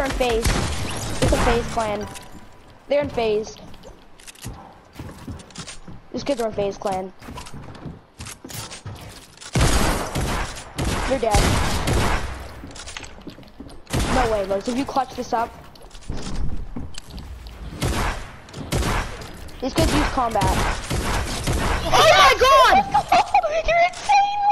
are in phase. It's a phase clan. They're in phase. These kids are in phase clan. You're dead. No way, Rose. If you clutch this up. These kids use combat. Oh my god! You're insane!